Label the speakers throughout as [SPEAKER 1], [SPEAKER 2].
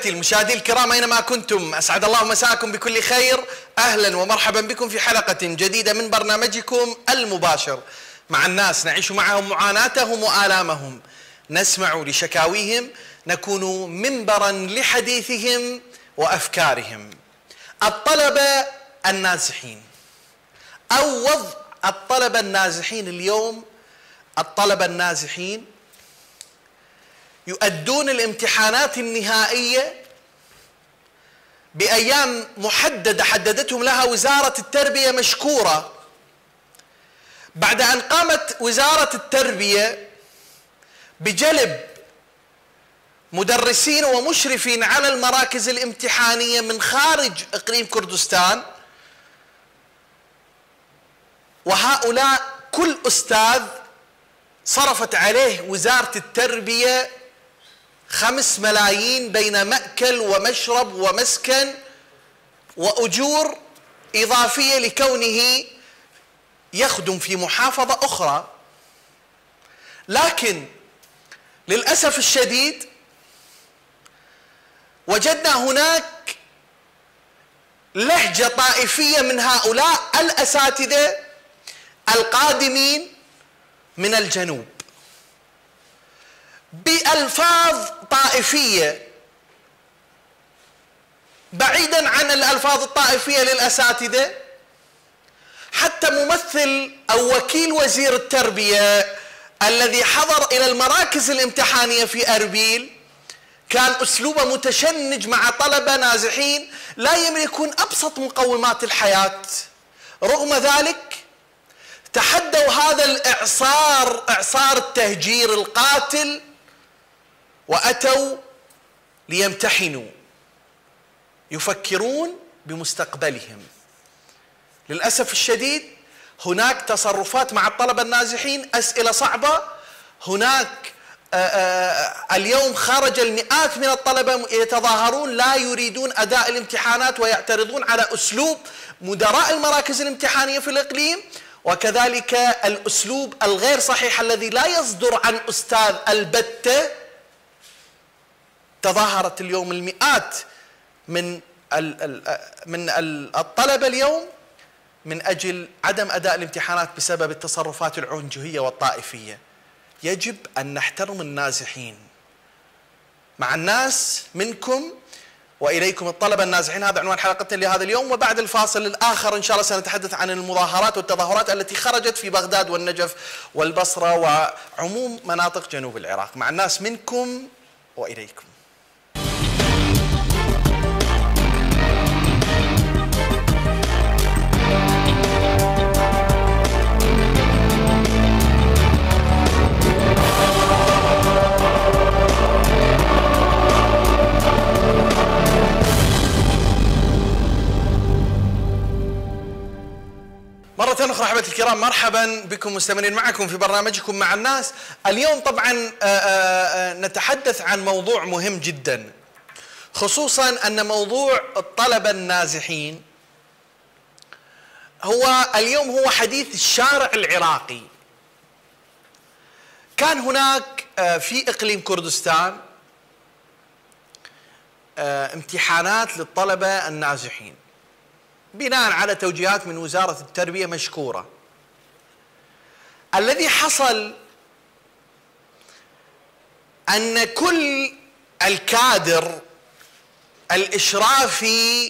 [SPEAKER 1] أحبتي المشاهدين الكرام أينما كنتم، أسعد الله مساكم بكل خير. أهلا ومرحبا بكم في حلقة جديدة من برنامجكم المباشر مع الناس، نعيش معهم معاناتهم وآلامهم، نسمع لشكاويهم، نكون منبرا لحديثهم وأفكارهم. الطلبة النازحين أو وضع الطلبة النازحين اليوم. الطلبة النازحين يؤدون الامتحانات النهائية بأيام محددة حددتهم لها وزارة التربية مشكورة، بعد أن قامت وزارة التربية بجلب مدرسين ومشرفين على المراكز الامتحانية من خارج إقليم كردستان. وهؤلاء كل أستاذ صرفت عليه وزارة التربية 5 ملايين بين مأكل ومشرب ومسكن وأجور إضافية لكونه يخدم في محافظة أخرى. لكن للأسف الشديد وجدنا هناك لهجة طائفية من هؤلاء الأساتذة القادمين من الجنوب بألفاظ طائفية، بعيدا عن الألفاظ الطائفية للأساتذة. حتى ممثل أو وكيل وزير التربية الذي حضر إلى المراكز الامتحانية في أربيل كان أسلوبه متشنج مع طلبة نازحين لا يملكون أبسط مقومات الحياة. رغم ذلك تحدوا هذا الإعصار، إعصار التهجير القاتل، وأتوا ليمتحنوا، يفكرون بمستقبلهم. للأسف الشديد هناك تصرفات مع الطلبة النازحين، أسئلة صعبة. هناك اليوم خرج المئات من الطلبة يتظاهرون لا يريدون أداء الامتحانات ويعترضون على أسلوب مدراء المراكز الامتحانية في الإقليم، وكذلك الأسلوب الغير صحيح الذي لا يصدر عن أستاذ البتة. تظاهرت اليوم المئات من الطلبة اليوم من أجل عدم أداء الامتحانات بسبب التصرفات العنجهية والطائفية. يجب أن نحترم النازحين. مع الناس منكم وإليكم الطلبة النازحين، هذا عنوان حلقتنا لهذا اليوم. وبعد الفاصل الآخر إن شاء الله سنتحدث عن المظاهرات والتظاهرات التي خرجت في بغداد والنجف والبصرة وعموم مناطق جنوب العراق. مع الناس منكم وإليكم. مرة أخرى أحبتي الكرام، مرحبا بكم مستمرين معكم في برنامجكم مع الناس. اليوم طبعا نتحدث عن موضوع مهم جدا، خصوصا أن موضوع الطلبة النازحين هو اليوم هو حديث الشارع العراقي. كان هناك في إقليم كردستان امتحانات للطلبة النازحين بناء على توجيهات من وزارة التربية مشكورة. الذي حصل أن كل الكادر الإشرافي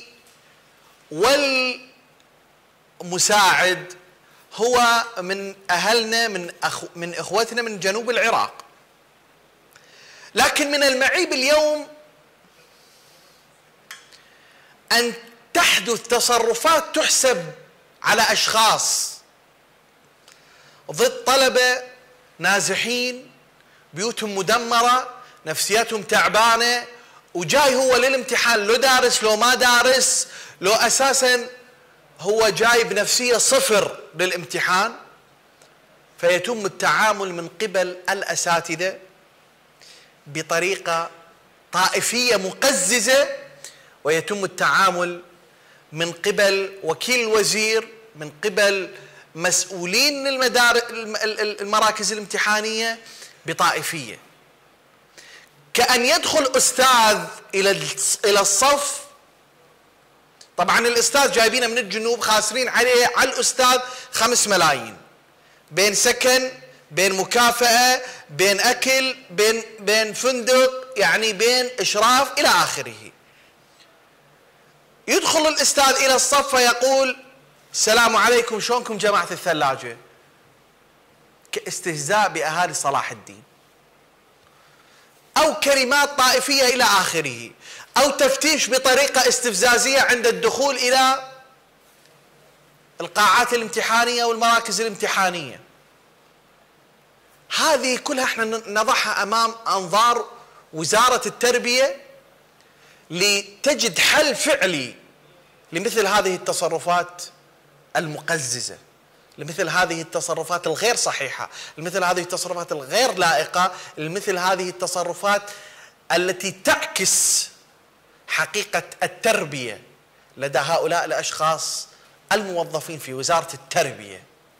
[SPEAKER 1] والمساعد هو من أهلنا من إخوتنا من جنوب العراق. لكن من المعيب اليوم أن تحدث تصرفات تحسب على أشخاص ضد طلبة نازحين بيوتهم مدمرة، نفسياتهم تعبانة، وجاي هو للامتحان لو دارس لو ما دارس، لو أساسا هو جاي بنفسية صفر للامتحان. فيتم التعامل من قبل الأساتذة بطريقة طائفية مقززة، ويتم التعامل من قبل وكيل الوزير، من قبل مسؤولين المراكز الامتحانية بطائفية. كأن يدخل أستاذ إلى الصف. طبعا الأستاذ جايبينه من الجنوب، خاسرين عليه على الأستاذ 5 ملايين، بين سكن، بين مكافأة، بين أكل، بين فندق، يعني بين إشراف إلى آخره. يدخل الأستاذ إلى الصف فيقول السلام عليكم، شلونكم جماعة الثلاجة؟ كاستهزاء بأهالي صلاح الدين، أو كلمات طائفية إلى آخره، أو تفتيش بطريقة استفزازية عند الدخول إلى القاعات الامتحانية والمراكز الامتحانية. هذه كلها احنا نضعها أمام أنظار وزارة التربية لتجد حل فعلي لمثل هذه التصرفات المقززة، لمثل هذه التصرفات الغير صحيحة، لمثل هذه التصرفات الغير لائقة، لمثل هذه التصرفات التي تعكس حقيقة التربية لدى هؤلاء الأشخاص الموظفين في وزارة التربية.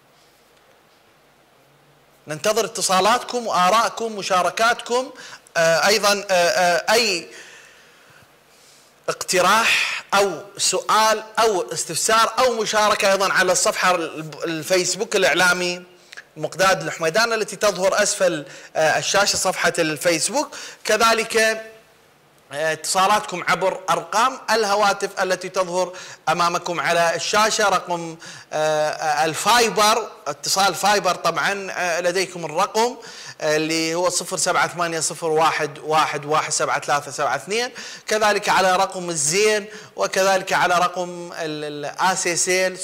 [SPEAKER 1] ننتظر اتصالاتكم وآرائكم، مشاركاتكم، أيضا أي اقتراح أو سؤال أو استفسار أو مشاركة أيضا على الصفحة الفيسبوك الإعلامي مقداد الحميدان التي تظهر أسفل الشاشة، صفحة الفيسبوك. كذلك اتصالاتكم عبر أرقام الهواتف التي تظهر أمامكم على الشاشة، رقم الفايبر، اتصال فايبر طبعا لديكم الرقم اللي هو 078011117372، كذلك على رقم الزين، وكذلك على رقم الآسيسيل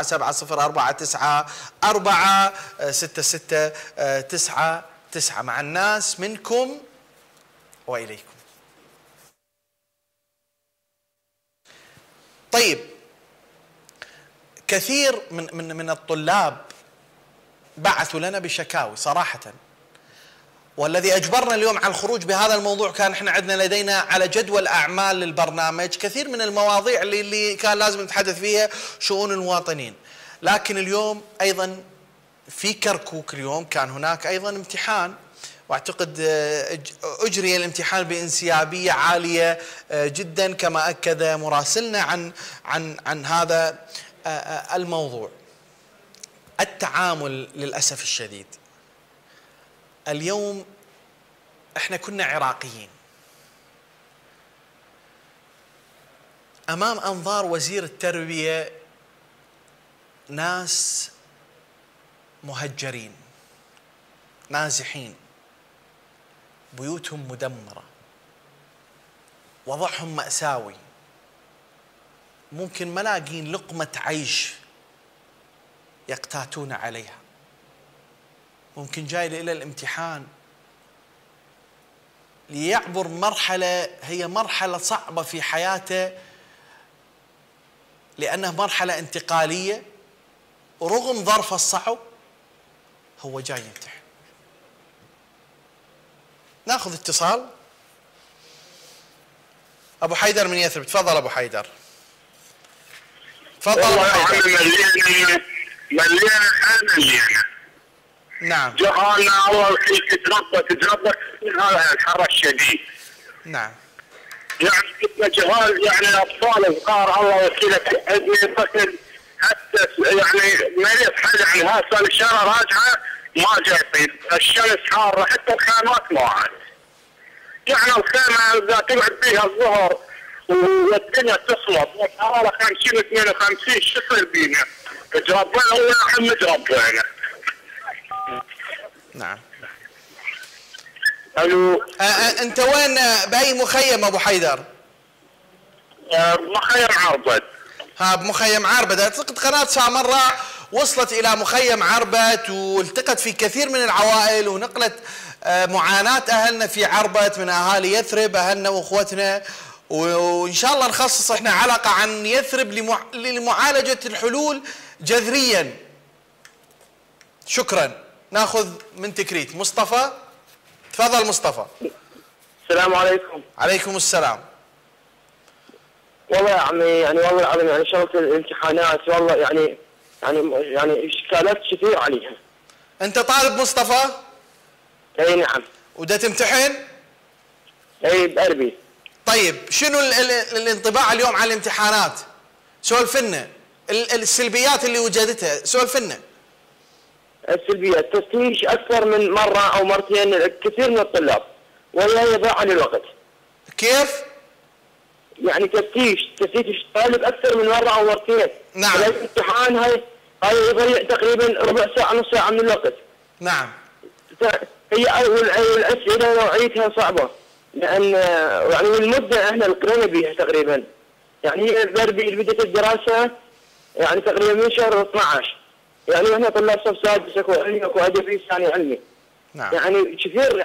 [SPEAKER 1] 0774046699 مع الناس منكم وإليكم. طيب، كثير من الطلاب بعثوا لنا بشكاوي صراحة، والذي أجبرنا اليوم على الخروج بهذا الموضوع كان احنا عندنا لدينا على جدول أعمال للبرنامج كثير من المواضيع اللي كان لازم نتحدث فيها شؤون المواطنين، لكن اليوم أيضا في كركوك، اليوم كان هناك أيضا امتحان، واعتقد اجري الامتحان بانسيابيه عاليه جدا كما اكد مراسلنا عن هذا الموضوع. التعامل للاسف الشديد اليوم، احنا كنا عراقيين امام انظار وزير التربيه، ناس مهجرين نازحين، بيوتهم مدمرة، وضعهم مأساوي، ممكن ما لاقين لقمة عيش يقتاتون عليها، ممكن جاي إلى الامتحان ليعبر مرحلة هي مرحلة صعبة في حياته لأنها مرحلة انتقالية، ورغم ظرف الصعب هو جاي يمتحن. ناخذ اتصال. ابو حيدر من يثرب، تفضل ابو حيدر. تفضل ابو حيدر.
[SPEAKER 2] مليانه مليانه.
[SPEAKER 1] نعم.
[SPEAKER 2] جهالنا اول شيء تتربى من هذا الحر الشديد.
[SPEAKER 1] نعم.
[SPEAKER 2] يعني كنا جهال، يعني اطفال صغار الله وكيلك، عندي طفل حتى يعني مريض حد عن هذا الشارع راجعه ما جايبين، الشمس حاره حتى الخيمات ما عاد. يعني الخيمه اذا تقعد فيها الظهر والدنيا تصمت والحراره 50 52 شو يصير بينا؟ تربينا ولا احنا تربينا؟
[SPEAKER 1] نعم.
[SPEAKER 2] الو.
[SPEAKER 1] انت وين، باي مخيم ابو حيدر؟
[SPEAKER 2] مخيم عربد.
[SPEAKER 1] بمخيم عربد. اعتقد قناه سامره وصلت الى مخيم عربد والتقت في كثير من العوائل ونقلت معاناة اهلنا في عربد من اهالي يثرب، اهلنا واخوتنا، وان شاء الله نخصص احنا حلقة عن يثرب لمعالجة الحلول جذريا. شكرا. ناخذ من تكريت مصطفى. تفضل مصطفى.
[SPEAKER 2] السلام عليكم.
[SPEAKER 1] عليكم السلام.
[SPEAKER 2] والله يا عمي، يعني والله العظيم يعني شغلة الامتحانات والله يعني اشكالات كثير عليها.
[SPEAKER 1] انت طالب مصطفى؟
[SPEAKER 2] اي نعم.
[SPEAKER 1] ودا تمتحن؟
[SPEAKER 3] اي باربيل.
[SPEAKER 1] طيب شنو الانطباع اليوم على الامتحانات؟ سولف لنا السلبيات اللي وجدتها، سولف لنا.
[SPEAKER 3] السلبيات تفتيش اكثر من مره او مرتين كثير من الطلاب ولا يضيع عن الوقت.
[SPEAKER 1] كيف؟
[SPEAKER 3] يعني تفتيش الطالب اكثر من مره او مرتين.
[SPEAKER 1] نعم.
[SPEAKER 3] الامتحان هاي يضيع تقريبا ربع ساعه نص ساعه من الوقت.
[SPEAKER 1] نعم.
[SPEAKER 3] هي الاسئله نوعيتها صعبه لان يعني المده احنا القرينا بها تقريبا. يعني هي بدات الدراسه يعني تقريبا من شهر 12. يعني احنا طلاب صف سادس اكو علمي اكو ادبي ثاني علمي.
[SPEAKER 1] نعم.
[SPEAKER 3] يعني كثير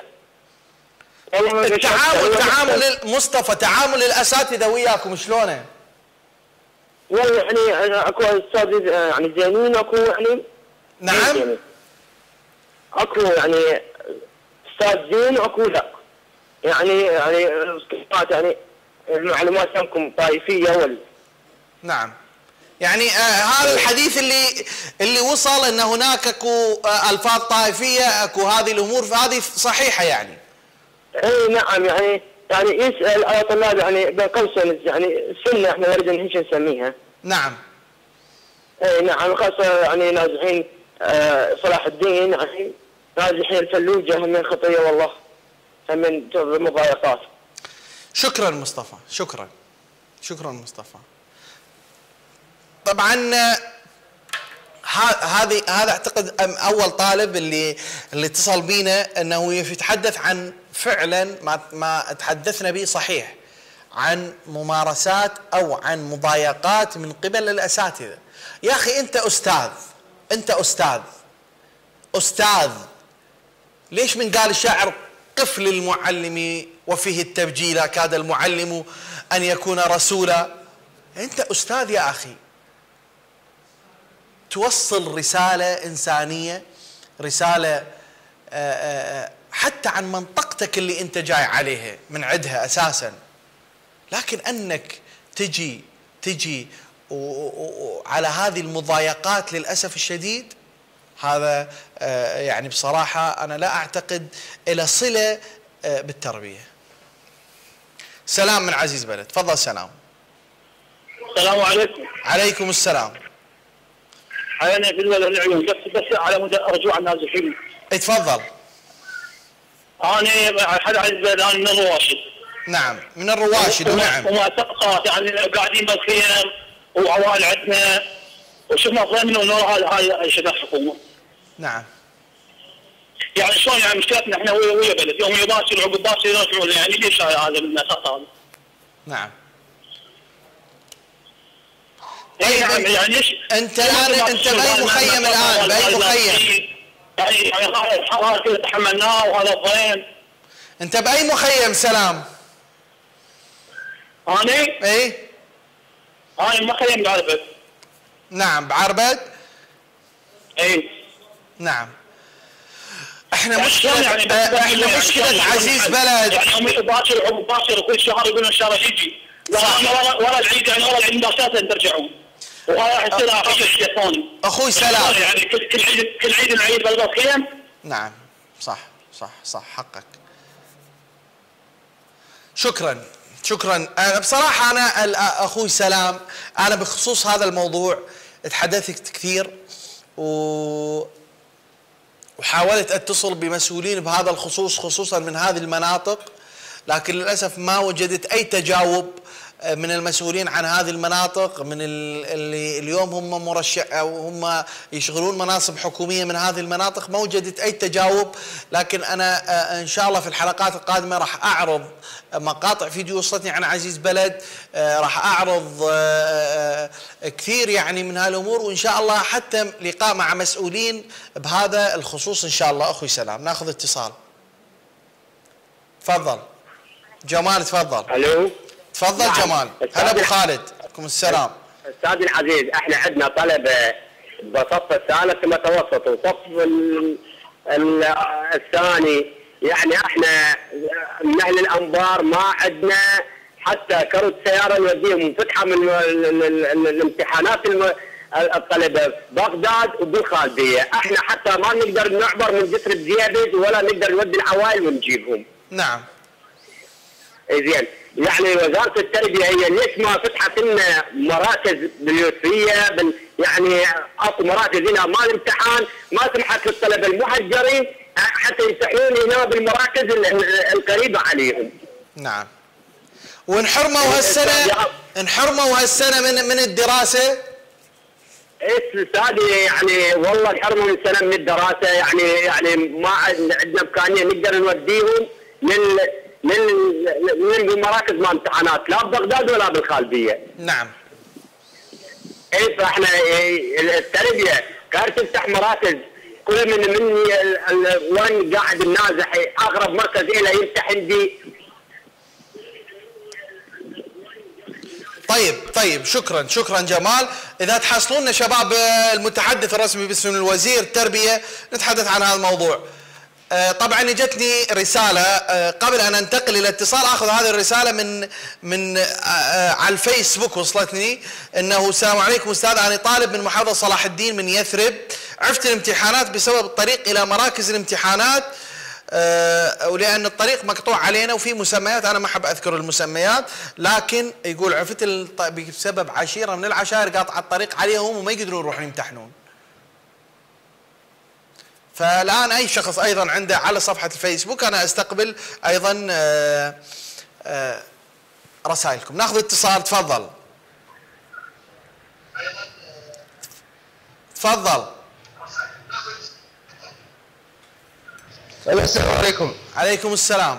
[SPEAKER 1] تعامل مصطفى، تعامل الاساتذه وياكم شلونه؟
[SPEAKER 3] والله يعني اكو استاذ يعني زينين اكو يعني.
[SPEAKER 1] نعم.
[SPEAKER 3] يعني اكو يعني استاذ زين واكو لا. يعني يعني المعلومات عندكم طائفيه
[SPEAKER 1] نعم. يعني هذا الحديث اللي وصل ان هناك اكو الفاظ طائفيه، اكو هذه الامور، فهذه صحيحه يعني.
[SPEAKER 3] اي نعم. يعني يسال على طلاب يعني بين قوسين يعني السنه احنا نريد هيك نسميها.
[SPEAKER 1] نعم.
[SPEAKER 3] اي نعم، خاصه يعني نازحين صلاح الدين، يعني نازحين الفلوجه هم من خطيه والله، هم من مضايقات.
[SPEAKER 1] شكرا مصطفى، شكرا مصطفى. طبعا هذا اعتقد اول طالب اللي اتصل بينا انه يتحدث عن فعلا ما تحدثنا به صحيح، عن ممارسات او عن مضايقات من قبل الاساتذه. يا اخي انت استاذ، ليش من قال الشاعر قف للمعلم وفيه التبجيل كاد المعلم ان يكون رسولا؟ انت استاذ يا اخي، توصل رسالة إنسانية، رسالة حتى عن منطقتك اللي أنت جاي عليها من عدها أساسا، لكن أنك تجي على هذه المضايقات للأسف الشديد، هذا يعني بصراحة أنا لا أعتقد إلى صلة بالتربية. سلام من عزيز بلد، تفضل. سلام.
[SPEAKER 2] السلام عليكم.
[SPEAKER 1] عليكم السلام.
[SPEAKER 2] أنا في العيون بس على مدى رجوع النازحين.
[SPEAKER 1] تفضل.
[SPEAKER 2] أنا حد عزيز بلد، أنا من الرواشد.
[SPEAKER 1] نعم من الرواشد. ونعم.
[SPEAKER 2] ومؤسسات يعني قاعدين بالخيام وعوائل عندنا وشفنا ظلمنا ونور هاي شباب حكومة.
[SPEAKER 1] نعم.
[SPEAKER 2] يعني شلون يعني مشكلتنا احنا ويا بلد، يوم يباشر وعقب باشر يرجعون، يعني ليش هذا من الاساس هذا؟
[SPEAKER 1] نعم.
[SPEAKER 2] يعني ليش؟
[SPEAKER 1] انت باي مخيم الان؟ باي مخيم؟
[SPEAKER 2] يعني هذا الحراره كله تحملناه وهذا الضيم.
[SPEAKER 1] انت باي مخيم سلام؟
[SPEAKER 2] انا؟
[SPEAKER 1] اي؟
[SPEAKER 2] انا مخيم بعربد.
[SPEAKER 1] نعم بعربد؟
[SPEAKER 2] اي.
[SPEAKER 1] نعم. احنا مشكلة عزيز بلد.
[SPEAKER 2] يعني يوم يباشر وعقب باشر وكل شهر يقولون الشهر يجي. ورا العيد، يعني ورا العيد مباشرة ترجعون. وهذا راح يصير عشر ثاني.
[SPEAKER 1] اخوي سلام.
[SPEAKER 2] يعني كل عيد العيد بالخيم.
[SPEAKER 1] نعم صح حقك. شكرا. أنا بصراحة أنا اخوي سلام، انا بخصوص هذا الموضوع تحدثت كثير وحاولت اتصل بمسؤولين بهذا الخصوص، خصوصا من هذه المناطق، لكن للاسف ما وجدت اي تجاوب من المسؤولين عن هذه المناطق، من اللي اليوم هم مرشح او هم يشغلون مناصب حكوميه من هذه المناطق، ما وجدت اي تجاوب. لكن انا ان شاء الله في الحلقات القادمه راح اعرض مقاطع فيديو وصلتني عن عزيز بلد، راح اعرض كثير يعني من هالامور، وان شاء الله حتى لقاء مع مسؤولين بهذا الخصوص ان شاء الله. اخوي سلام، ناخذ اتصال. تفضل جمال، تفضل.
[SPEAKER 3] الو.
[SPEAKER 1] تفضل جمال. هلا ابو خالد. عليكم السلام.
[SPEAKER 3] استاذي العزيز، احنا عندنا طلبه بصف الثالث المتوسط وصف الثاني، يعني احنا من اهل الانبار ما عندنا حتى كرت سياره نوديهم منفتحه من الامتحانات الطلبه ببغداد وبالخالديه، احنا حتى ما نقدر نعبر من جسر بزيابز ولا نقدر نودي العوائل ونجيبهم.
[SPEAKER 1] نعم.
[SPEAKER 2] زين يعني وزاره التربيه هي ليش ما فتحت لنا مراكز باليوسفيه يعني اكو مراكز هنا مال امتحان ما سمحت للطلبه المحجرين حتى يمتحنون هنا بالمراكز القريبه عليهم.
[SPEAKER 1] نعم. انحرموا هالسنه من الدراسه؟
[SPEAKER 2] استاذ يعني والله انحرموا من سنه من الدراسه يعني ما عندنا امكانيه نقدر نوديهم للمراكز مال امتحانات لا ببغداد ولا بالخالديه.
[SPEAKER 1] نعم.
[SPEAKER 2] اي فاحنا التربيه كانت تفتح مراكز كل من وين قاعد النازحي اقرب مركز له يمتحن به.
[SPEAKER 1] طيب شكرا جمال. اذا تحصلون لنا شباب المتحدث الرسمي باسم الوزير التربيه نتحدث عن هذا الموضوع. طبعا اجتني رساله قبل ان انتقل الى اتصال اخذ هذه الرساله من على الفيسبوك وصلتني انه السلام عليكم استاذ انا طالب من محافظه صلاح الدين من يثرب عرفت الامتحانات بسبب الطريق الى مراكز الامتحانات ولان الطريق مقطوع علينا وفي مسميات انا ما احب اذكر المسميات لكن يقول عرفت بسبب عشيره من العشائر قاطعه الطريق عليهم وما يقدرون يروحون يمتحنون. فالان اي شخص ايضا عنده على صفحه الفيسبوك انا استقبل ايضا رسائلكم. ناخذ اتصال. تفضل.
[SPEAKER 4] السلام عليكم.
[SPEAKER 1] عليكم السلام.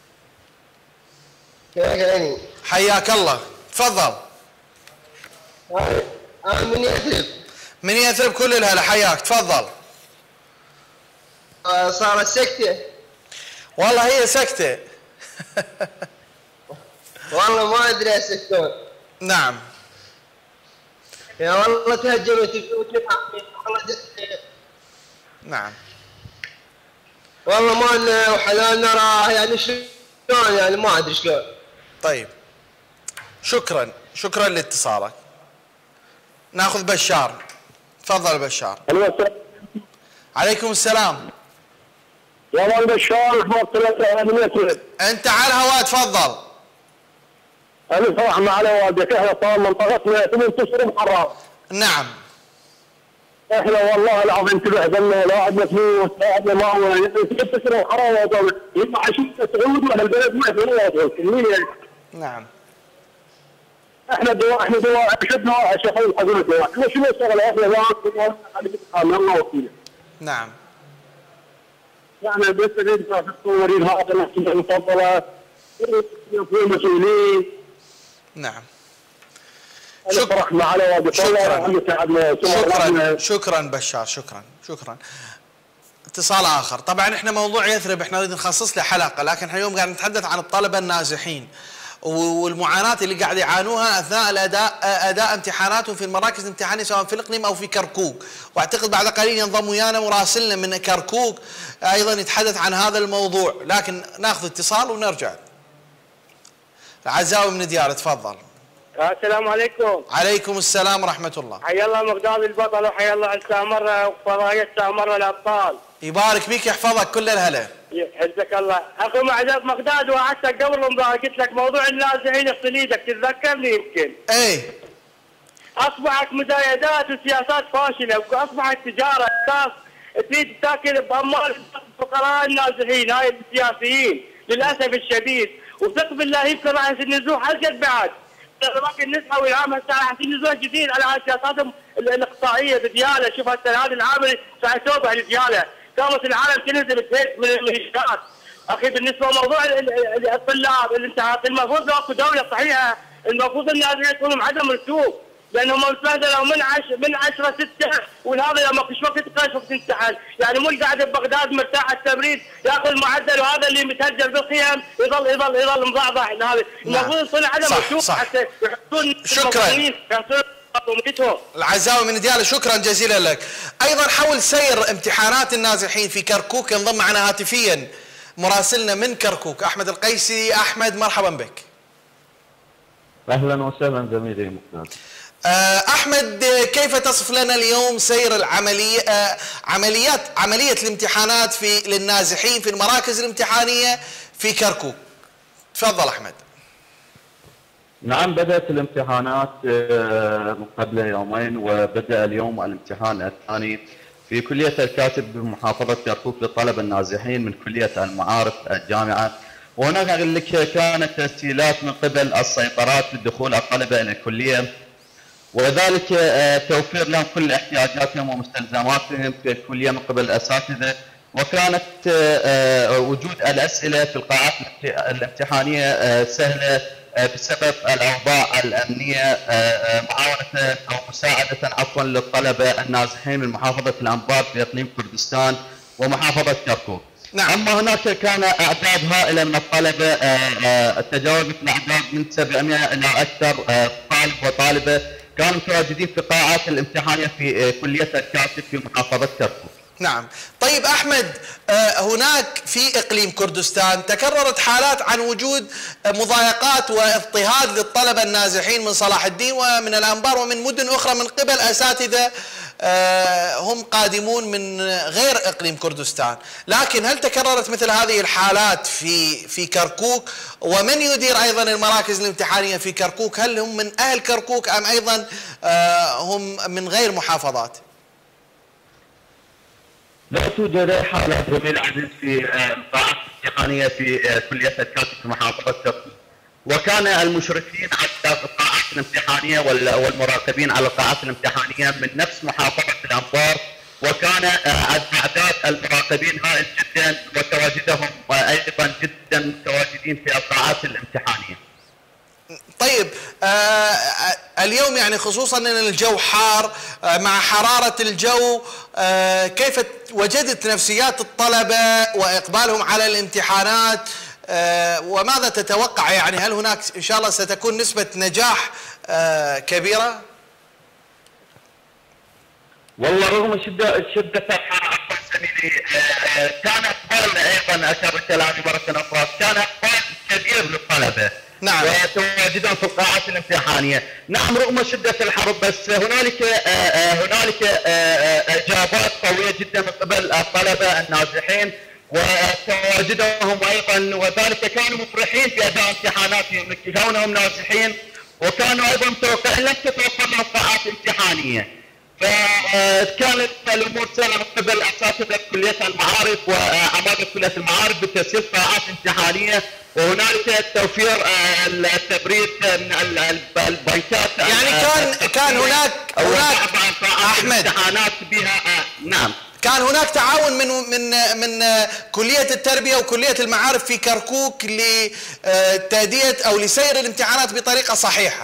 [SPEAKER 4] كيفك يعني؟
[SPEAKER 1] حياك الله. تفضل.
[SPEAKER 4] أنا من يثرب.
[SPEAKER 1] من يثرب كل الهلا حياك. تفضل.
[SPEAKER 4] صارت سكتة.
[SPEAKER 1] والله هي سكتة.
[SPEAKER 4] والله ما أدري يسكتون.
[SPEAKER 1] نعم.
[SPEAKER 4] يا والله تهجروا والله
[SPEAKER 1] نعم.
[SPEAKER 4] والله ما وحلالنا راح يعني شلون يعني ما ادري شلون.
[SPEAKER 1] طيب شكرا لاتصالك. ناخذ بشار. تفضل بشار. عليكم السلام.
[SPEAKER 2] يا ولد بشار
[SPEAKER 1] انت على الهواء. تفضل.
[SPEAKER 2] انا صراحه ما على والدك احنا صار منطقتنا 8 اشهر محرم.
[SPEAKER 1] نعم.
[SPEAKER 2] احنا والله العظيم تبهدلنا لا عندنا فلوس لا عندنا ماوى 6 اشهر محرم يطلع عشان تعود ولا البلد ما في
[SPEAKER 1] نعم.
[SPEAKER 2] احنا دواء اشد دواء شغل حقول دواء احنا شنو نشتغل احنا لا الله وكيله.
[SPEAKER 1] نعم.
[SPEAKER 2] يعني بس نريد في الصورين هذا الناس المفضله يكونوا مسؤولين.
[SPEAKER 1] نعم. شكرا بشار. شكرا. اتصال اخر. طبعا احنا موضوع يثرب احنا نريد نخصص له حلقه لكن احنا اليوم قاعد نتحدث عن الطلبه النازحين والمعاناه اللي قاعد يعانوها اثناء اداء امتحاناتهم في المراكز الامتحانيه سواء في الاقليم او في كركوك، واعتقد بعد قليل ينضم ويانا مراسلنا من كركوك ايضا يتحدث عن هذا الموضوع، لكن ناخذ اتصال ونرجع. العزاوي من ديار. تفضل.
[SPEAKER 2] السلام عليكم.
[SPEAKER 1] عليكم السلام ورحمه الله.
[SPEAKER 2] حيا الله مقداد البطل وحيا الله السامره وفضائيه السامره الابطال.
[SPEAKER 1] يبارك بك يحفظك كل الهلا.
[SPEAKER 2] يحفظك الله. اخو معزز مقداد وعدتك قبل رمضان قلت لك موضوع النازحين يغسل ايدك تتذكرني يمكن.
[SPEAKER 1] ايه.
[SPEAKER 2] اصبحت مزايدات وسياسات فاشله واصبحت تجاره ناس تريد تاكل باموال الفقراء النازحين هاي السياسيين للاسف الشديد، وثق بالله يمكن راح ينزلون حلقه بعد. لكن نسحه والعام هسه راح ينزلون جديد على سياساتهم الاقصائيه بدياله. شوف هسه هذا العام راح يتوبع لدياله، قامت العالم تنزل بهيك من المهجرات. اخي بالنسبه لموضوع الطلاب الانتهاءات المفروض لو اكو دوله صحيحه المفروض النازحين يكونوا عدم رسوب، لانهم متبهدلوا من 10/6 وهذا لما مش وقت قيش وقت امتحان، يعني مو قاعد ببغداد مرتاح التبريد ياخذ معدل وهذا اللي متهجر بالخيام يظل مضعضع. هذا المفروض يصير عدم رسوب حتى يحطون
[SPEAKER 1] شكرا. العزاوي من ديالى شكرا جزيلا لك. ايضا حول سير امتحانات النازحين في كركوك ينضم معنا هاتفيا مراسلنا من كركوك احمد القيسي. احمد مرحبا بك.
[SPEAKER 5] اهلا وسهلا زميلي مقداد.
[SPEAKER 1] احمد كيف تصف لنا اليوم سير عمليه الامتحانات للنازحين في المراكز الامتحانيه في كركوك؟ تفضل أحمد.
[SPEAKER 5] نعم، بدأت الامتحانات من قبل يومين، وبدأ اليوم الامتحان الثاني في كلية الكاتب بمحافظة كركوك للطلبة النازحين من كلية المعارف الجامعة. وهناك كانت تسهيلات من قبل السيطرات لدخول الطلبة إلى الكلية، وذلك توفير لهم كل احتياجاتهم ومستلزماتهم في الكلية من قبل الأساتذة. وكانت وجود الأسئلة في القاعات الامتحانية سهلة بسبب الأوضاع الأمنية، معاونة أو مساعدة عفوا للطلبة النازحين من محافظة الأنبار في إقليم كردستان ومحافظة كركوك.
[SPEAKER 1] نعم.
[SPEAKER 5] أما هناك كان أعداد هائلة من الطلبة، تجاوزت الأعداد من 700 إلى أكثر طالب وطالبة كانوا متواجدين في قاعات الامتحانية في كلية الكاتب في محافظة كركوك.
[SPEAKER 1] نعم. طيب أحمد، هناك في إقليم كردستان تكررت حالات عن وجود مضايقات واضطهاد للطلبة النازحين من صلاح الدين ومن الأنبار ومن مدن أخرى من قبل أساتذة هم قادمون من غير إقليم كردستان، لكن هل تكررت مثل هذه الحالات في كركوك؟ ومن يدير أيضا المراكز الامتحانية في كركوك؟ هل هم من أهل كركوك أم أيضا هم من غير محافظات؟
[SPEAKER 5] لا توجد أي حالة زميل عزيز في القاعات الامتحانية في كلية الكاتب في محافظة كركوك، وكان المشرفين على القاعات الامتحانية والمراقبين على القاعات الامتحانية من نفس محافظة الأنبار، وكان أعداد المراقبين هائل جدا وتواجدهم أيضا جدا متواجدين في القاعات الامتحانية.
[SPEAKER 1] طيب اليوم يعني خصوصا ان الجو حار، مع حرارة الجو كيف وجدت نفسيات الطلبة واقبالهم على الامتحانات؟ وماذا تتوقع؟ يعني هل هناك ان شاء الله ستكون نسبة نجاح كبيرة؟
[SPEAKER 5] والله رغم شدة الحرارة زميلي كان اقبال ايضا اثر كلامي مرة اخرى، كان اقبال كبير للطلبة.
[SPEAKER 1] نعم.
[SPEAKER 5] وتواجدهم في القاعات الامتحانية. نعم رغم شدة الحر، بس هنالك اجابات قوية جدا من قبل الطلبة النازحين وتواجدهم ايضا، وذلك كانوا مفرحين باداء امتحاناتهم كونهم نازحين، وكانوا ايضا متوقعين لم تتوفر لهم قاعات امتحانية. فكانت الامور سهله من قبل اساتذه كليه المعارف وعماده كليه المعارف بتسهيل قاعات امتحانيه، وهنالك توفير التبريد من البنكات.
[SPEAKER 1] يعني كان هناك احمد
[SPEAKER 5] امتحانات بها. نعم.
[SPEAKER 1] كان هناك تعاون من كلية التربية وكلية المعارف في كركوك لتأدية أو لسير الامتحانات بطريقة صحيحة.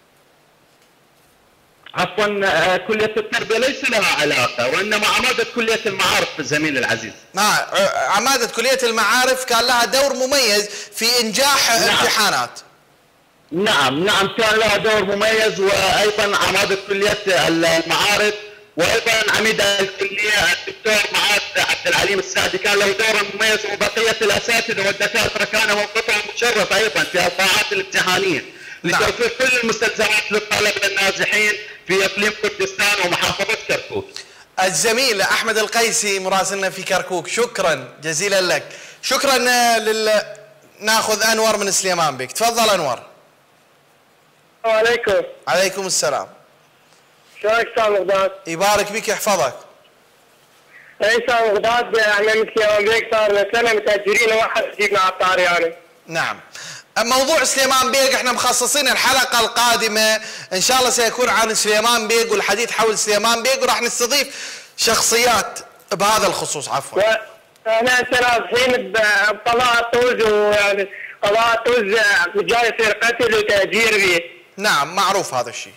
[SPEAKER 5] عفوا كلية التربية ليس لها علاقة، وإنما عمادة كلية المعارف زميلي العزيز.
[SPEAKER 1] عمادة كلية المعارف كان لها دور مميز في إنجاح امتحانات.
[SPEAKER 5] نعم كان لها دور مميز، وأيضا عمادة كلية المعارف وايضا عميد الكليه الدكتور معاذ عبد العليم السعدي كان له دور مميز، وبقيه الاساتذه والدكاتره كانوا موقفهم مشرف ايضا في القاعات الامتحانيه لتوفير كل المستلزمات للطلبه النازحين في اقليم كردستان ومحافظه كركوك.
[SPEAKER 1] الزميل احمد القيسي مراسلنا في كركوك، شكرا جزيلا لك. شكرا ناخذ انور من سليمان بيك، تفضل انور.
[SPEAKER 3] السلام عليكم.
[SPEAKER 1] عليكم السلام.
[SPEAKER 3] شلونك استاذ مقداد؟
[SPEAKER 1] يبارك بك يحفظك.
[SPEAKER 3] اي استاذ مقداد، احنا من سليمان بيك صار لنا سنه متاجرين وواحد يجيبنا على الطاري يعني.
[SPEAKER 1] نعم. موضوع سليمان بيك احنا مخصصين الحلقه القادمه ان شاء الله سيكون عن سليمان بيك والحديث حول سليمان بيك، وراح نستضيف شخصيات بهذا الخصوص. عفوا.
[SPEAKER 3] احنا نازحين بقضاء الطوز، ويعني قضاء الطوز جاي يصير قتل وتاجير به.
[SPEAKER 1] نعم معروف هذا الشيء.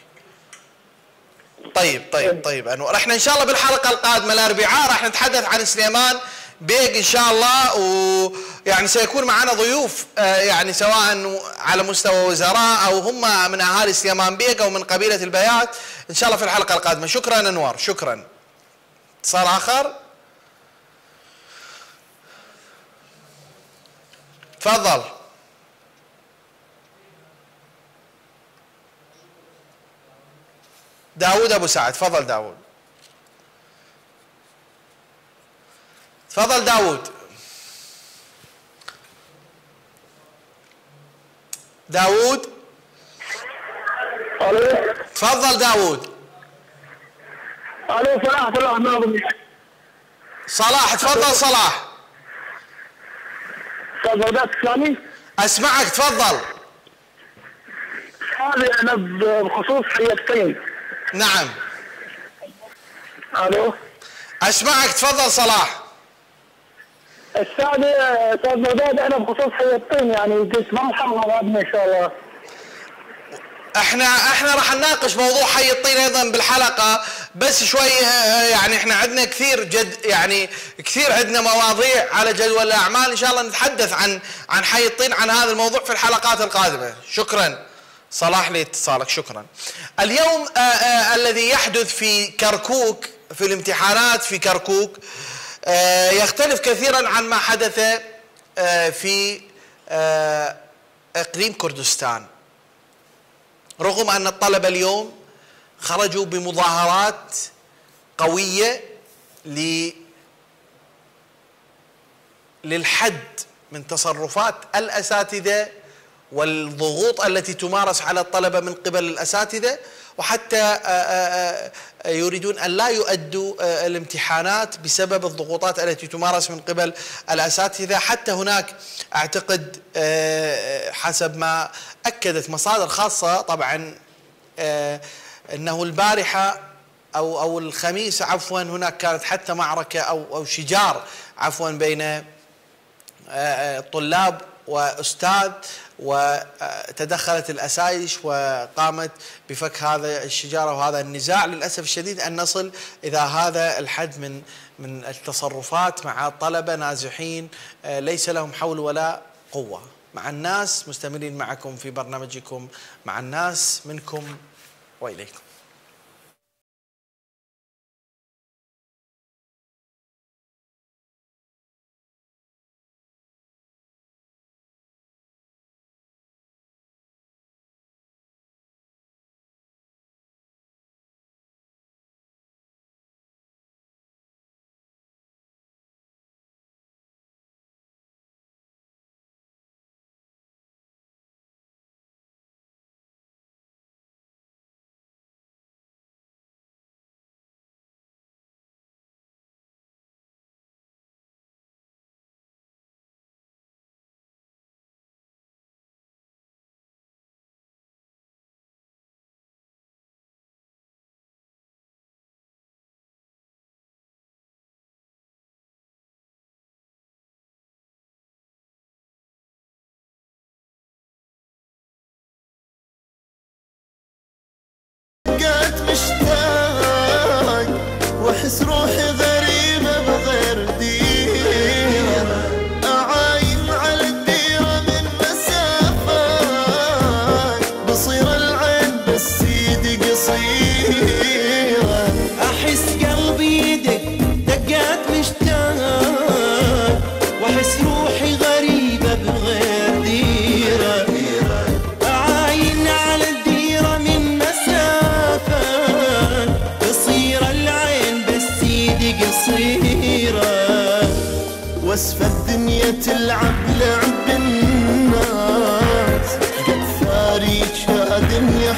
[SPEAKER 1] طيب انور، احنا ان شاء الله بالحلقه القادمه الاربعاء راح نتحدث عن سليمان بيك ان شاء الله، ويعني سيكون معنا ضيوف يعني سواء على مستوى وزراء او هم من اهالي سليمان بيك او من قبيله البيات ان شاء الله في الحلقه القادمه. شكرا انور، شكرا. اتصال اخر، تفضل. داود ابو سعد، تفضل داود. تفضل داود. داوود.
[SPEAKER 2] الو.
[SPEAKER 1] تفضل داوود.
[SPEAKER 2] الو صلاح ناظم.
[SPEAKER 1] صلاح تفضل صلاح.
[SPEAKER 2] تفضل ثاني.
[SPEAKER 1] اسمعك تفضل.
[SPEAKER 2] هذه انا بخصوص حي الطين.
[SPEAKER 1] نعم.
[SPEAKER 2] الو.
[SPEAKER 1] اسمعك تفضل صلاح.
[SPEAKER 2] الثاني استاذ بغداد انا بخصوص حي الطين يعني قلت ما محمد غادنا ان شاء الله.
[SPEAKER 1] احنا راح نناقش موضوع حي الطين ايضا بالحلقه، بس شوي يعني احنا عندنا كثير عندنا مواضيع على جدول الاعمال، ان شاء الله نتحدث عن حي الطين، عن هذا الموضوع في الحلقات القادمه. شكرا صلاح لاتصالك، شكرا. اليوم الذي يحدث في كركوك في الامتحانات في كركوك يختلف كثيرا عن ما حدث في اقليم كردستان. رغم أن الطلبة اليوم خرجوا بمظاهرات قوية للحد من تصرفات الأساتذة والضغوط التي تمارس على الطلبة من قبل الأساتذة، وحتى يريدون أن لا يؤدوا الامتحانات بسبب الضغوطات التي تمارس من قبل الأساتذة. حتى هناك أعتقد حسب ما أكدت مصادر خاصة طبعا أنه البارحة أو الخميس عفوا هناك كانت حتى معركة أو شجار عفوا بين طلاب وأستاذ، وتدخلت الأسايش وقامت بفك هذا الشجار وهذا النزاع. للأسف الشديد أن نصل إلى هذا الحد من التصرفات مع الطلبة نازحين ليس لهم حول ولا قوة. مع الناس مستمرين معكم في برنامجكم مع الناس، منكم وإليكم.
[SPEAKER 6] واحس روحي غريبة بغير ديرة، أعاين على الديرة من مسافات، بصير العين بس ايدي قصيرة، أحس قلبي يدق دقات مشتاق، واحس روحي غريبة بغير ديرة، أعاين على الديرة من مسافات، بصير العين بس ايدي قصيرة، وصف الدنيا تلعب لعب الناس، قد ثاري دنيا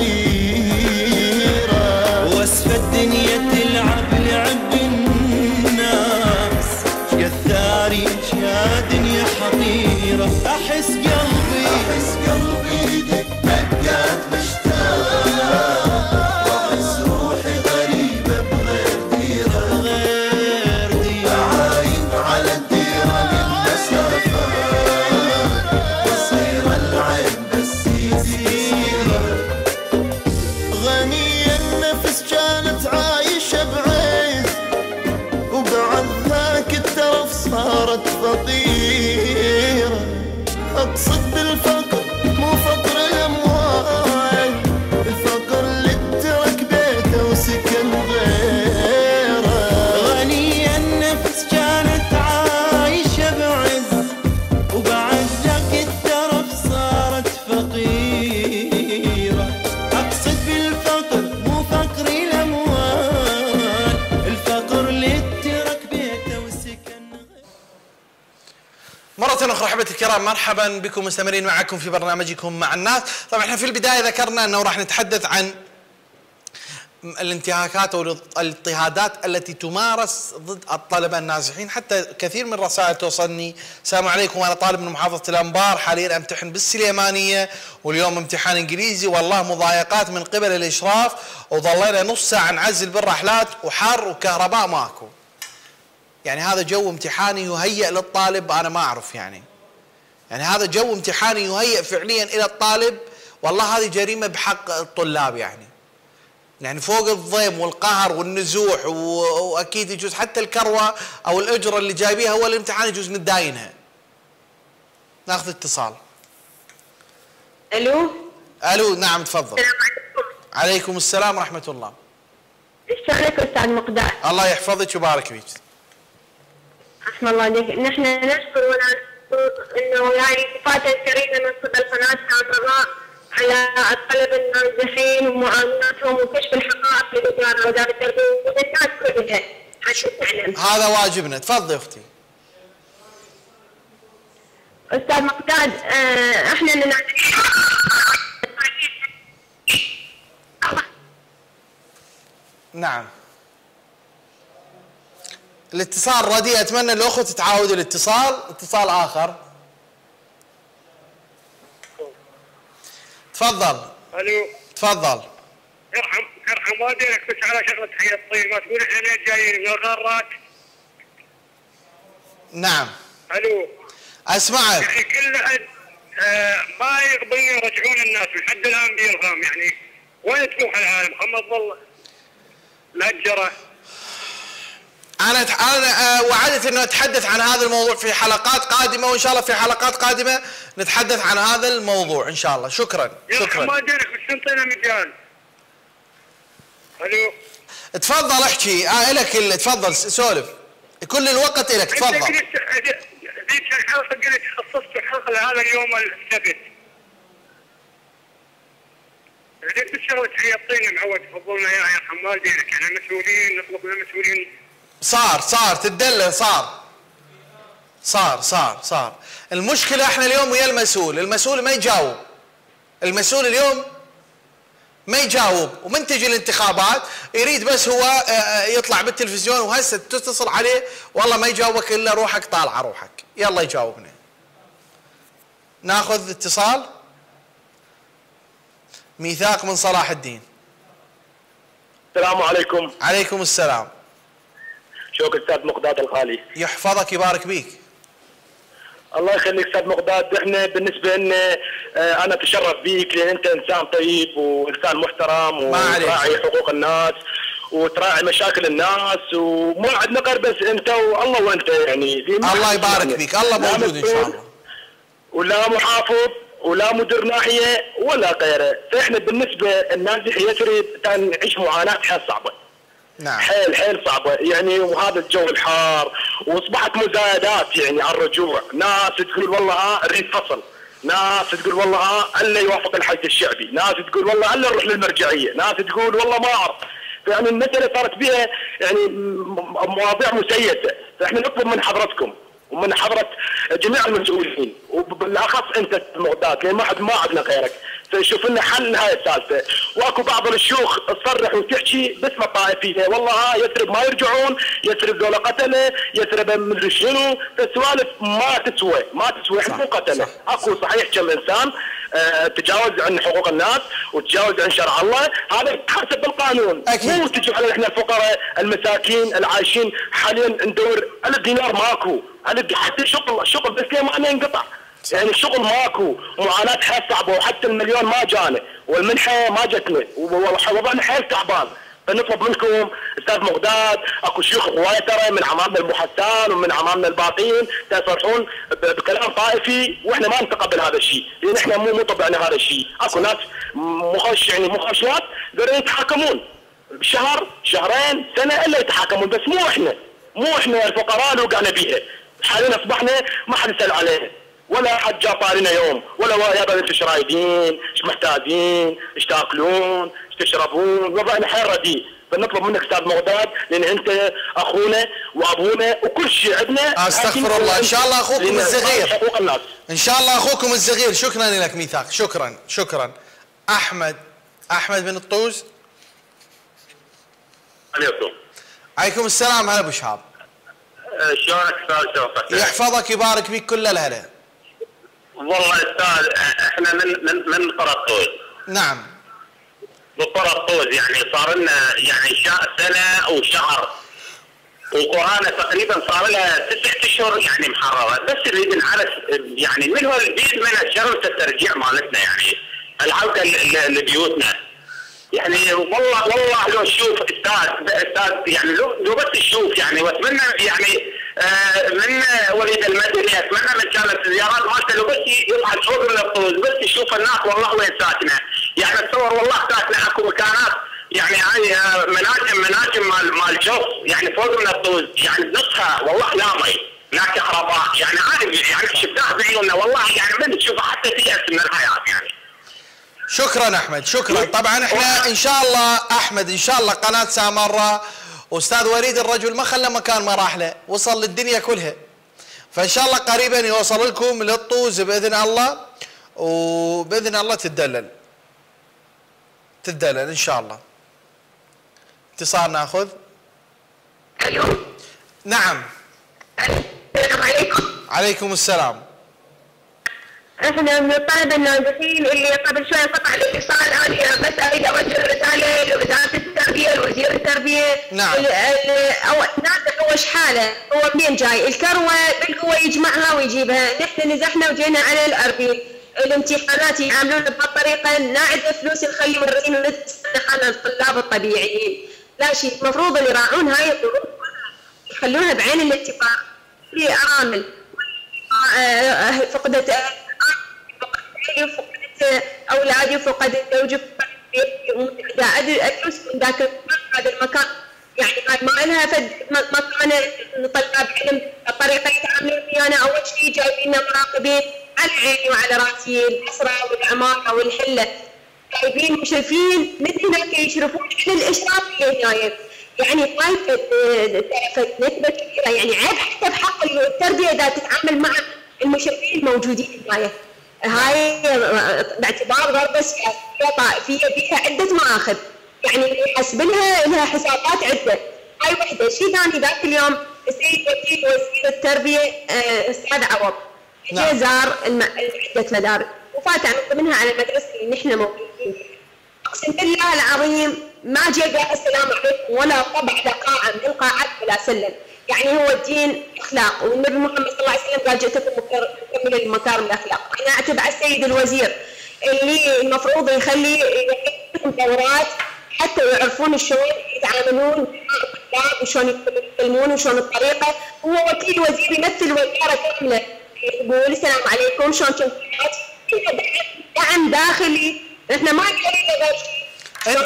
[SPEAKER 6] حقيرة، وصف الدنيا تلعب لعب الناس، قد ثاري دنيا حقيرة، أحس قلبي دقات مشتاق، وأحس روحي غريبة بغير ديرة، أعاين على الديرة من مسافات، بصير العين بس يزيرة، غنية النفس كانت عايشة بعز، وبعد ذاك الترف صارت فقيرة، أقصد بالفقر مو فقر الأموال، الفقر اللي ترك بيته وسكن غيره، غنية النفس كانت عايشة بعز، وبعد ذاك الترف صارت فقيرة، أقصد بالفقر مو فقر الأموال، الفقر اللي ترك بيته وسكن غيره.
[SPEAKER 1] مرة أخرى أحبتي الكرام، مرحبا بكم، مستمرين معكم في برنامجكم مع الناس. طبعا احنا في البداية ذكرنا أنه راح نتحدث عن الانتهاكات والاضطهادات التي تمارس ضد الطلبة النازحين. حتى كثير من الرسائل توصلني: السلام عليكم، أنا طالب من محافظة الأنبار، حاليا أمتحن بالسليمانية واليوم امتحان إنجليزي، والله مضايقات من قبل الإشراف، وظلينا نص ساعة نعزل بالرحلات وحر وكهرباء ماكو. يعني هذا جو امتحاني يهيئ للطالب؟ أنا ما أعرف يعني هذا جو امتحاني يهيئ فعليا إلى الطالب؟ والله هذه جريمة بحق الطلاب. يعني فوق الضيم والقهر والنزوح، واكيد يجوز حتى الكروه او الاجره اللي جايبيها هو الامتحان يجوز نتداينها. ناخذ اتصال. الو نعم تفضل.
[SPEAKER 7] السلام عليكم.
[SPEAKER 1] عليكم السلام ورحمه الله.
[SPEAKER 7] شلونك استاذ مقداد؟
[SPEAKER 1] الله يحفظك ويبارك فيك.
[SPEAKER 7] رحم الله عليك. نحن نشكر انه يعني صفات كريمه من قبل قناه الفضاء على الطلبة النازحين ومعاناتهم وكشف الحقائق للوزارة التربية والناس كلها حتى تعلم.
[SPEAKER 1] هذا واجبنا. تفضلي اختي.
[SPEAKER 7] استاذ مقداد، احنا
[SPEAKER 1] نعم. الاتصال رديء، اتمنى الاخت تتعاود الاتصال. اتصال اخر. تفضل.
[SPEAKER 2] الو
[SPEAKER 1] تفضل.
[SPEAKER 2] يرحم والدينك، بس على شغله تحيه الطيب، ما تقول احنا جايين من الغارات.
[SPEAKER 1] نعم.
[SPEAKER 2] الو
[SPEAKER 1] اسمعك.
[SPEAKER 2] يعني كل ما يقبلون يرجعون الناس لحد الان بيرغم. يعني وين تروح العالم؟ محمد والله الهجره.
[SPEAKER 1] أنا وعدت أنه أتحدث عن هذا الموضوع في حلقات قادمة، وإن شاء الله في حلقات قادمة نتحدث عن هذا الموضوع إن شاء الله. شكرا.
[SPEAKER 2] شكرا. ما دينك بس انطينا مجال. الو
[SPEAKER 1] تفضل احكي. إلك تفضل سولف، كل الوقت إلك. تفضل.
[SPEAKER 2] ذيك الحلقة قلت خصصت الحلقة لهذا اليوم السبت. قلت الشغلة حيطينا معود تفضلنا يا يرحم والدينك. يعني مسؤولين، نطلب من المسؤولين. صار
[SPEAKER 1] تدلل. صار المشكلة احنا اليوم ويا المسؤول ما يجاوب. المسؤول اليوم ما يجاوب، ومن تجي الانتخابات يريد بس هو يطلع بالتلفزيون، وهسه تتصل عليه والله ما يجاوبك الا روحك طالعه روحك. يلا يجاوبنا. ناخذ اتصال. ميثاق من صلاح الدين.
[SPEAKER 2] السلام عليكم.
[SPEAKER 1] عليكم السلام.
[SPEAKER 2] شوك استاذ مقداد الغالي،
[SPEAKER 1] يحفظك يبارك بيك.
[SPEAKER 2] الله يخليك استاذ مقداد. احنا بالنسبه لنا انا اتشرف بيك، لان انت انسان طيب وانسان محترم وتراعي حقوق الناس وتراعي مشاكل الناس، وما عندنا غير بس انت والله وانت. يعني
[SPEAKER 1] الله يبارك بيك. الله موجود ان شاء الله.
[SPEAKER 2] ولا محافظ ولا مدير ناحيه ولا غيره. فاحنا بالنسبه النازح يثرب نعيش معاناه حيل صعبه.
[SPEAKER 1] نعم.
[SPEAKER 2] حيل صعبه يعني، وهذا الجو الحار، واصبحت مزايدات يعني على الرجوع. ناس تقول والله نريد فصل، ناس تقول والله الا يوافق الحج الشعبي، ناس تقول والله الا نروح للمرجعيه، ناس تقول والله ما اعرف. يعني المساله صارت بها يعني مواضيع مسيسه. فاحنا نطلب من حضرتكم ومن حضره جميع المسؤولين، وبالاخص انت مقداد، لان ما عندنا غيرك، فشوف لنا حل لهاي السالفه. واكو بعض الشيوخ تصرح وتحكي باسم الطائفيه، والله يثرب ما يرجعون، يثرب ذولا قتله، يثرب مدري شنو، فالسوالف ما تسوى. احنا مو قتله. اكو صحيح كم انسان تجاوز عن حقوق الناس وتجاوز عن شرع الله، هذا يتحاسب بالقانون. مو تجي على احنا الفقراء المساكين العايشين حاليا ندور على الدينار ماكو، حتى الشغل بس ليه ما ينقطع. يعني الشغل ماكو، معاناه حيل صعبه، وحتى المليون ما جانا والمنحه ما جتنا، ووضعنا حيل تعبان. فنطلب منكم استاذ مقداد، اكو شيوخ هوايه ترى من عمامنا المحسان ومن عمامنا الباطين تصرحون بكلام طائفي، واحنا ما نتقبل هذا الشيء، لان احنا مو طبعنا هذا الشيء. اكو ناس مخشيات قدروا يتحاكمون بشهر شهرين سنه الا يتحاكمون، بس مو احنا الفقراء اللي وقعنا بيها. حاليا اصبحنا ما حد يسال علينا، ولا حد جاء طارنا يوم، ولا يابا انتم ايش رايدين؟ ايش محتاجين؟ ايش تاكلون؟ ايش تشربون؟ وضعنا حيل رديء. فنطلب منك استاذ مغداد، لان انت اخونا وابونا وكل شيء عندنا.
[SPEAKER 1] استغفر الله. ان شاء الله اخوكم الصغير،
[SPEAKER 2] حقوق الناس
[SPEAKER 1] ان شاء الله اخوكم الصغير. شكرا لك ميثاق، شكرا. احمد من الطوز. عليكم السلام. هلا ابو شهاب.
[SPEAKER 2] شلونك استاذ شوقك؟
[SPEAKER 1] يحفظك يبارك فيك كل الهلا.
[SPEAKER 2] والله استاذ احنا من قرى الطوز.
[SPEAKER 1] نعم.
[SPEAKER 2] بقرى الطوز يعني صار لنا يعني سنه وشهر، وقرانا تقريبا صار لها 9 اشهر يعني محرره، بس نريد نعرف يعني من هو البيت من شرط الترجيع مالتنا، يعني العوده لبيوتنا. يعني والله لو نشوف استاذ يعني لو بس نشوف يعني، واتمنى يعني من وليد المدني، اتمنى من كانت الزيارات مالته لو بس يطلع فوق من الطوز بس يشوف الناس والله وين ساكنه. يعني اتصور والله ساكنه اكو مكانات يعني هاي مناجم مال جوف يعني فوق من الطوز، يعني نصها والله لا مي لا كهرباء، يعني عارف يعني شفناها بعيوننا والله، يعني من تشوفها حتى تيأس من الحياه يعني.
[SPEAKER 1] شكرا احمد، شكرا. طبعا احنا ان شاء الله احمد ان شاء الله قناه سامره واستاذ وليد الرجل ما خلى مكان ما راح له، وصل للدنيا كلها. فان شاء الله قريبا يوصل لكم للطوز باذن الله، وباذن الله تتدلل ان شاء الله. اتصال ناخذ.
[SPEAKER 7] الو.
[SPEAKER 1] نعم.
[SPEAKER 7] السلام عليكم.
[SPEAKER 1] عليكم السلام.
[SPEAKER 7] احنا من الطلبه الناجحين اللي قبل شوي انقطع الاتصال. انا بس اريد اوجه رساله لوزاره التربيه لوزير التربيه.
[SPEAKER 1] نعم.
[SPEAKER 7] ناجح هو شحاله، هو منين جاي؟ الكروه بالقوه يجمعها ويجيبها، نحن نزحنا وجينا على الاربيل. الامتحانات يعاملونا بهالطريقه، ناعد فلوس نخلي مدرسين وندرس على الطلاب الطبيعيين. لا شيء، المفروض اللي يراعون هاي الظروف يخلونها بعين الاعتبار. في ارامل فقدت فقدت اولادي، فقدت زوجي، فقدت ادرس من ذاك هذا المكان، يعني ما لها فد مكان طلاب علم الطريقه يتعاملون ويانا. اول شيء جايبين مراقبين على عيني وعلى راسي، الاسره والعماره والحله، جايبين مشرفين مثل هناك يشرفون على الاشراف اللي هناك. يعني طائفه نسبه كبيره، يعني عيب حتى بحق التربيه اذا تتعامل مع المشرفين الموجودين هناك. هاي باعتبار ضربه سياسيه طائفيه فيها عده مآخذ، يعني يحسب لها حسابات عده. هاي وحده. شيء ثاني، ذاك اليوم السيد وزير التربيه استاذ عوض جاء زار عده مدارس وفات منها على المدرسه اللي نحن موجودين. اقسم بالله العظيم ما جاء قال السلام عليكم ولا طبع لقاعه من القاعات ولا سلم. يعني هو الدين اخلاق، والنبي محمد صلى الله عليه وسلم قال جئتكم مكمل المكارم الاخلاق. انا اعتب على السيد الوزير اللي المفروض يخلي يعطيهم دورات حتى يعرفون شلون يتعاملون مع الطلاب وشلون يتكلمون وشلون الطريقه. هو وكيل وزير يمثل وزاره كامله، يقول السلام عليكم شلون كنتم؟ دعم داخلي، احنا ما قايلين غير شيء.
[SPEAKER 1] انت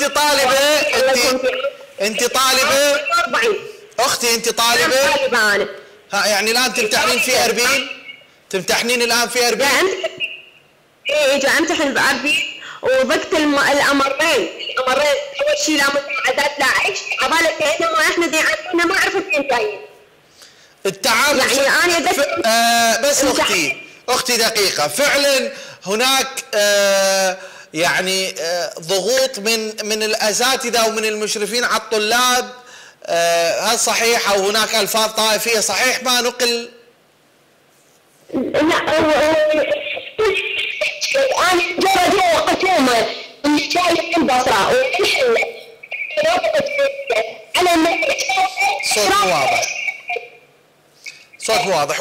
[SPEAKER 1] طالبه اختي، انت طالبه
[SPEAKER 7] انا.
[SPEAKER 1] ها يعني الان تمتحنين في اربيل؟ تمتحنين الان في اربيل؟
[SPEAKER 7] جاء امتحن باربيل وضقت الامرين. اول شيء لا مساعدات لا عيش، عبالك كانما احنا ديعاتنا ما عرفت وين جايين.
[SPEAKER 1] التعامل
[SPEAKER 7] يعني انا
[SPEAKER 1] بس اختي دقيقه، فعلا هناك يعني ضغوط من الاساتذه ومن المشرفين على الطلاب، هل صحيح؟ او هناك الفاظ طائفيه صحيح ما نقل؟
[SPEAKER 7] لا انا جوا قسومه اللي جاي من البصره والحله على
[SPEAKER 1] صوت واضح.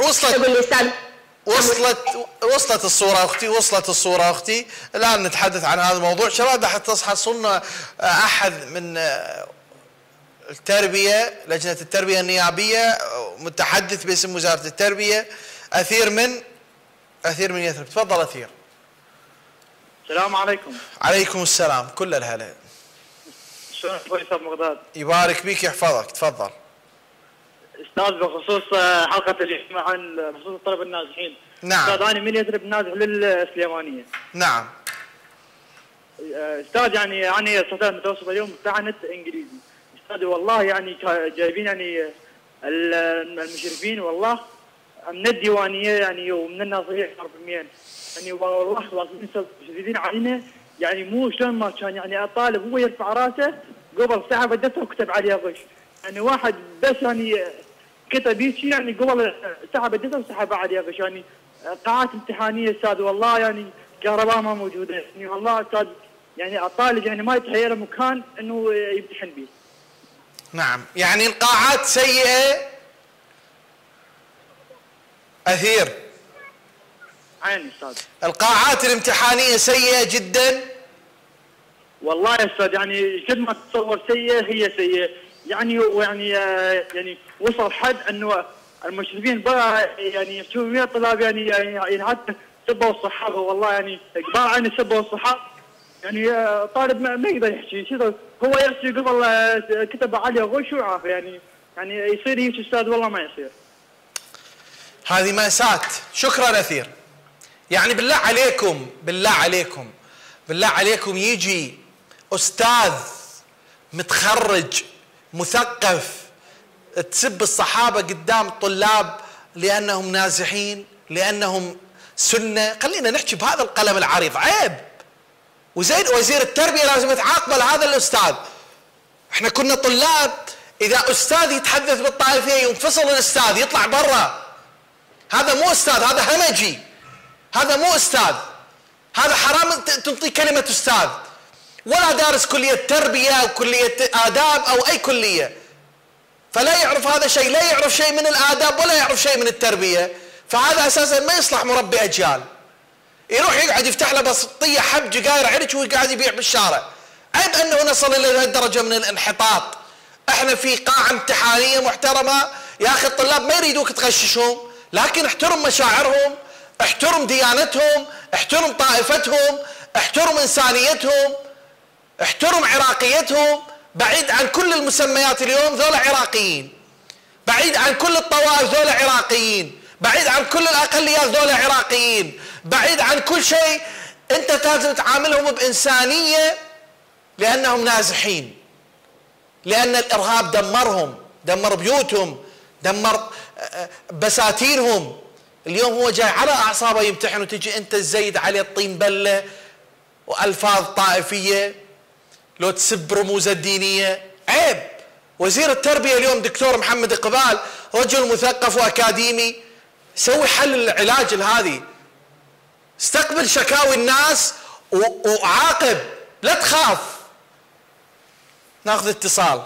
[SPEAKER 1] وصلت الصورة أختي. الآن نتحدث عن هذا الموضوع. شباب حتى تصحصون أحد من التربية، لجنة التربية النيابية، متحدث باسم وزارة التربية، أثير من يثرب. تفضل أثير.
[SPEAKER 8] السلام عليكم.
[SPEAKER 1] عليكم السلام، كل الهلا.
[SPEAKER 8] شلونك اخوي استاذ مغداد؟
[SPEAKER 1] يبارك بيك يحفظك، تفضل.
[SPEAKER 8] استاذ بخصوص حلقة اليوم عن بخصوص الطلبة الناجحين.
[SPEAKER 1] نعم.
[SPEAKER 8] استاذ انا من يثرب نازح للسليمانية.
[SPEAKER 1] نعم.
[SPEAKER 8] استاذ يعني استاذ متوسط اليوم امتحنت انجليزي. استاذ والله يعني جايبين يعني المشرفين والله من الديوانيه يعني ومن الناصريه حرفيا يعني والله واقفين شديدين علينا يعني مو شلون ما كان يعني الطالب هو يرفع راسه قبل سحب الدفتر وكتب عليه غش يعني واحد بس يعني كتب هيك يعني قبل سحب الدفتر وسحب عليه غش يعني قاعات امتحانيه استاذ والله يعني كهرباء ما موجوده يعني والله استاذ يعني الطالب يعني ما يتهيأ له مكان انه يمتحن به.
[SPEAKER 1] نعم يعني القاعات سيئه اثير.
[SPEAKER 8] عيني استاذ.
[SPEAKER 1] القاعات الامتحانيه سيئه جدا.
[SPEAKER 8] والله يا استاذ يعني قد ما تتصور سيئه هي سيئه يعني ويعني يعني وصل حد انه المشرفين بقى يعني يشوفوا 100 طلاب يعني حتى سبوا الصحابه والله يعني كبار عيني سبوا الصحابه يعني طالب ما يقدر يحكي شو هو يحكي قبل كتب عليه غش وعاف يعني يصير هيك استاذ والله ما يصير.
[SPEAKER 1] هذه مأساة. شكرا أثير. يعني بالله عليكم بالله عليكم بالله عليكم يجي أستاذ متخرج مثقف تسب الصحابة قدام الطلاب لأنهم نازحين لأنهم سنة. خلينا نحكي بهذا القلم العريض، عيب. وزير التربية لازم يتعاقب هذا الأستاذ. احنا كنا طلاب، إذا أستاذ يتحدث بالطائفية ينفصل الأستاذ يطلع برا. هذا مو أستاذ، هذا همجي، هذا مو أستاذ، هذا حرام تنطي كلمة أستاذ. ولا دارس كلية تربية أو كلية آداب أو أي كلية، فلا يعرف هذا شيء، لا يعرف شيء من الآداب ولا يعرف شيء من التربية. فهذا أساسا ما يصلح مربي أجيال. يروح يقعد يفتح له بسطية حب جقاير عرج وقاعد يبيع بالشارع. عيب أنه نصل إلى هذه الدرجة من الانحطاط. احنا في قاعة امتحانية محترمة يا أخي، الطلاب ما يريدوك تغششهم، لكن احترم مشاعرهم، احترم ديانتهم، احترم طائفتهم، احترم إنسانيتهم، احترم عراقيتهم. بعيد عن كل المسميات اليوم، ذولا عراقيين. بعيد عن كل الطوائف، ذولا عراقيين. بعيد عن كل الأقليات، ذولا عراقيين. بعيد عن كل شيء. انت لازم تعاملهم بإنسانية لأنهم نازحين، لأن الإرهاب دمرهم، دمر بيوتهم، دمر بساتينهم. اليوم هو جاي على أعصابه يمتحن وتجي أنت تزيد عليه الطين بلة وألفاظ طائفية، لو تسب رموز الدينية. عيب. وزير التربية اليوم دكتور محمد إقبال رجل مثقف وأكاديمي، سوي حل العلاج لهذه. استقبل شكاوي الناس وعاقب، لا تخاف. ناخذ اتصال.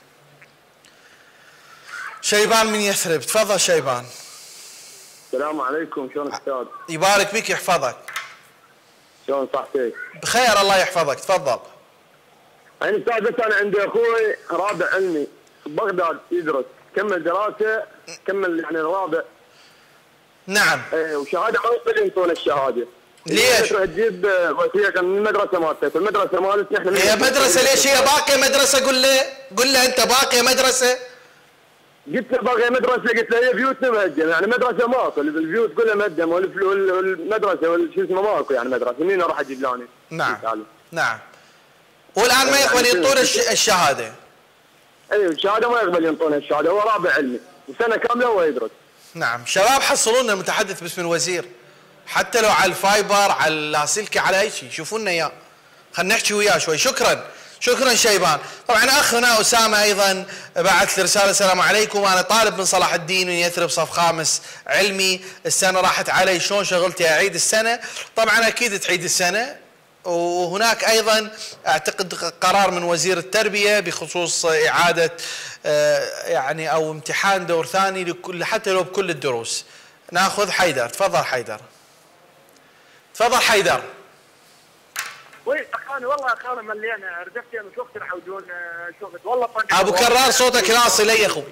[SPEAKER 1] شيبان من يثرب، تفضل شيبان.
[SPEAKER 2] السلام عليكم، شلونك استاذ؟
[SPEAKER 1] يبارك بك يحفظك.
[SPEAKER 2] شلون صحتك؟
[SPEAKER 1] بخير الله يحفظك، تفضل.
[SPEAKER 2] يعني استاذ بس انا عندي اخوي رابع علمي في بغداد يدرس، كمل دراسه، كمل يعني الرابع.
[SPEAKER 1] نعم.
[SPEAKER 2] ايه وشهاده ما يقدر ينطون الشهاده.
[SPEAKER 1] ليش؟
[SPEAKER 2] تروح تجيب وثيقه من المدرسه مالتك، والمدرسه مالتنا احنا
[SPEAKER 1] هي مدرسه ليش هي باقيه مدرسه؟ قل له انت باقيه مدرسه.
[SPEAKER 2] قلت له باقيه مدرسه، قلت له هي بيوتنا مهدم، يعني مدرسه ماكو، البيوت كلها مهدم والمدرسه شو اسمه ماكو، يعني مدرسه مين اروح اجيب لاني؟
[SPEAKER 1] نعم نعم. والان ما يقبل ينطون الشهاده.
[SPEAKER 2] ايوه الشهاده ما يقبل ينطون الشهاده، هو رابع علمي وسنه كامله هو يدرس.
[SPEAKER 1] نعم. شباب حصلوا لنا المتحدث باسم الوزير، حتى لو على الفايبر، على اللاسلكي، على اي شيء، شوفوا لنا اياه، خلينا نحكي وياه شوي. شكرا شيبان. طبعا اخنا اسامه ايضا بعث لي رساله: السلام عليكم، انا طالب من صلاح الدين من يثرب صف خامس علمي، السنه راحت علي، شلون شغلتي اعيد السنه؟ طبعا اكيد تعيد السنه. وهناك ايضا اعتقد قرار من وزير التربيه بخصوص اعاده يعني او امتحان دور ثاني لكل، حتى لو بكل الدروس. ناخذ حيدر، تفضل حيدر. تفضل حيدر.
[SPEAKER 8] وي اخواني والله اخواني مليانه رجعت انا شو وقت يعودون شغل والله.
[SPEAKER 1] ابو كرار صوتك ناصي لي يا اخوي.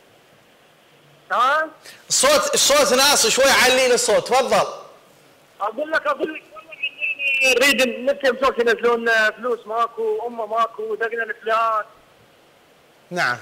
[SPEAKER 8] ها؟
[SPEAKER 1] الصوت ناصي شوي، علي لي الصوت، تفضل.
[SPEAKER 8] اقول لك والله نريد نفهم شلون ينزلون فلوس، ماكو امه ماكو دقنا الفلان.
[SPEAKER 1] نعم.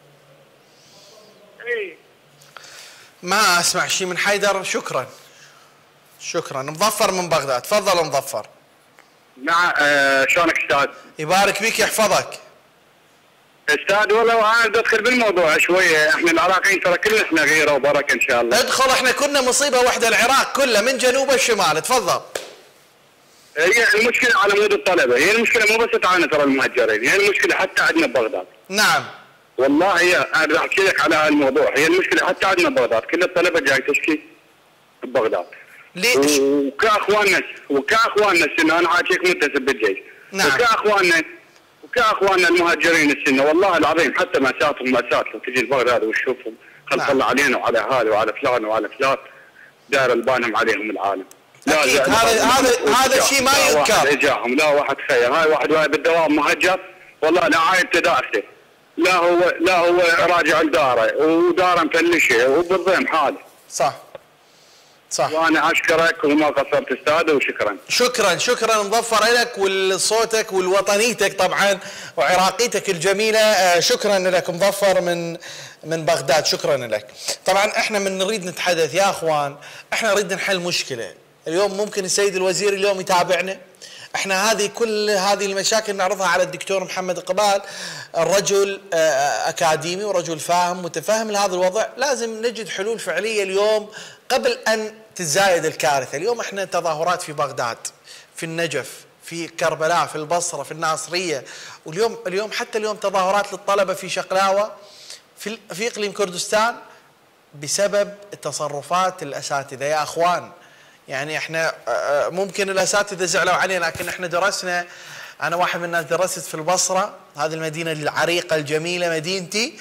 [SPEAKER 8] اي
[SPEAKER 1] ما اسمع شيء من حيدر. شكرا. مظفر من بغداد، تفضل مظفر.
[SPEAKER 2] نعم. شلونك استاذ؟
[SPEAKER 1] يبارك بك يحفظك.
[SPEAKER 2] استاذ والله انا بدي ادخل بالموضوع شويه، احنا العراقيين ترى كلنا احنا غيره وبركه ان شاء الله.
[SPEAKER 1] ادخل، احنا كنا مصيبه واحده العراق كله من جنوب الشمال، تفضل.
[SPEAKER 2] هي المشكله على مود الطلبه، هي المشكله مو بس تعاني ترى المهجرين، هي المشكله حتى عندنا ببغداد.
[SPEAKER 1] نعم.
[SPEAKER 2] والله هي انا بدي احكي لك على هالموضوع، هي المشكله حتى عندنا ببغداد، كل الطلبه جاي تشكي ببغداد.
[SPEAKER 1] ليش؟
[SPEAKER 2] وكاخواننا السنه، انا حاكيك منتسب بالجيش.
[SPEAKER 1] نعم.
[SPEAKER 2] وكاخواننا المهاجرين السنه، والله العظيم حتى مأساتهم مأساة، لو تجي لبغداد وتشوفهم خلق الله علينا وعلى اهالي وعلى فلان وعلى فلان، داير البانهم عليهم العالم.
[SPEAKER 1] أكيد. هذا الشيء ما ينكر.
[SPEAKER 2] لا واحد اجاهم، لا واحد خير، هاي واحد واقف بالدوام مهجر، والله لا عايلته داخله، لا هو راجع لداره وداره مفلشه وبالضيم حاله.
[SPEAKER 1] صح.
[SPEAKER 2] وانا اشكرك وما قصرت استاذ، وشكرا.
[SPEAKER 1] شكرا مظفر لك ولصوتك والوطنيتك طبعا وعراقيتك الجميله. شكرا لك مظفر من بغداد، شكرا لك. طبعا احنا من نريد نتحدث يا اخوان، احنا نريد نحل مشكله. اليوم ممكن السيد الوزير اليوم يتابعنا، احنا كل هذه المشاكل نعرضها على الدكتور محمد قبال، الرجل اكاديمي ورجل فاهم متفهم لهذا الوضع، لازم نجد حلول فعليه اليوم قبل ان تتزايد الكارثه. اليوم احنا تظاهرات في بغداد، في النجف، في كربلاء، في البصره، في الناصريه، واليوم حتى اليوم تظاهرات للطلبه في شقلاوه في اقليم كردستان بسبب تصرفات الاساتذه. يا اخوان يعني احنا ممكن الاساتذه زعلوا علينا، لكن احنا درسنا، انا واحد من الناس درست في البصره، هذه المدينه العريقه الجميله مدينتي،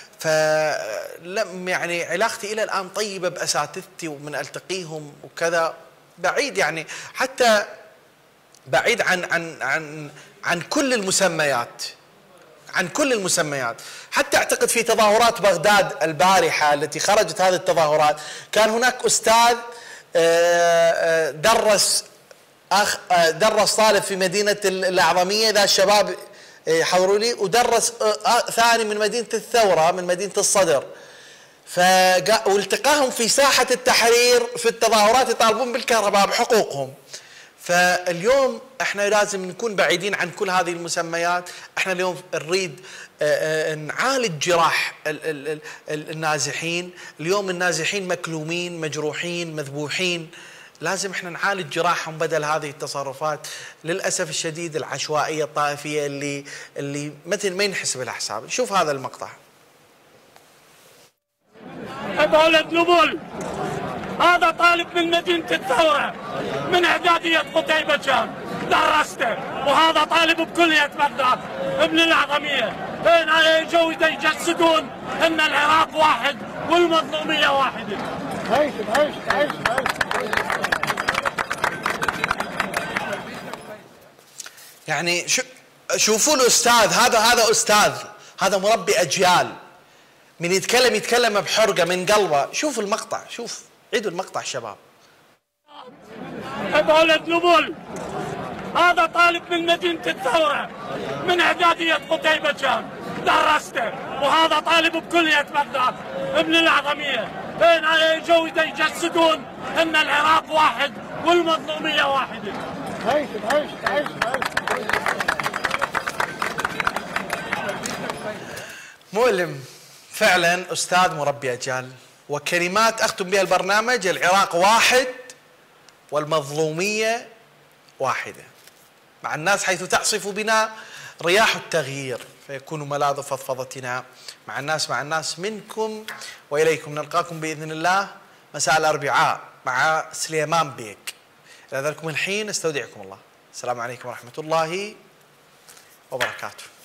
[SPEAKER 1] فلم يعني علاقتي الى الان طيبه باساتذتي ومن التقيهم وكذا، بعيد يعني حتى بعيد عن كل المسميات، حتى اعتقد في تظاهرات بغداد البارحه التي خرجت هذه التظاهرات كان هناك استاذ درس طالب في مدينه الاعظميه، ذا الشباب يحضروا لي، ودرس ثاني من مدينه الثوره من مدينه الصدر، والتقاهم في ساحه التحرير في التظاهرات يطالبون بالكهرباء بحقوقهم. فاليوم احنا لازم نكون بعيدين عن كل هذه المسميات. احنا اليوم نريد نعالج جراح النازحين. اليوم النازحين مكلومين، مجروحين، مذبوحين، لازم احنا نعالج جراحهم بدل هذه التصرفات للاسف الشديد العشوائيه الطائفيه اللي مثل ما ينحسب لها حساب. نشوف هذا المقطع.
[SPEAKER 9] ولد نبل، هذا طالب من مدينة الثورة من إعدادية قتيبة جان، درسته، وهذا طالب بكلية بغداد ابن الأعظمية. هنا يجوا يجسدون أن العراق واحد والمظلومية واحدة. عيش.
[SPEAKER 1] يعني شوفوا الأستاذ، هذا أستاذ، هذا مربي أجيال، من يتكلم بحرقة من قلبه. شوف المقطع، شوف، عيدوا المقطع شباب.
[SPEAKER 9] ولد نبل، هذا طالب من مدينة الثورة من إعدادية قتيبة جان، درسته، وهذا طالب بكلية بغداد ابن الأعظمية. هنا يجوا يجسدون أن العراق واحد والمظلومية واحدة. عيش.
[SPEAKER 1] مؤلم فعلا، أستاذ مربي أجيال، وكلمات أختم بها البرنامج: العراق واحد والمظلومية واحدة. مع الناس حيث تعصف بنا رياح التغيير فيكون ملاذ فضفضتنا. مع الناس منكم وإليكم. نلقاكم بإذن الله مساء الأربعاء مع سليمان بيك. إلى ذلكم الحين استودعكم الله. السلام عليكم ورحمة الله وبركاته.